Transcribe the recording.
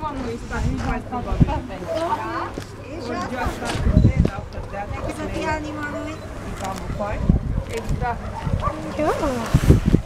quando è stato in qualche modo. Sono già stato bene, ho fatto Cosa ti anima noi? diciamo poi. E Che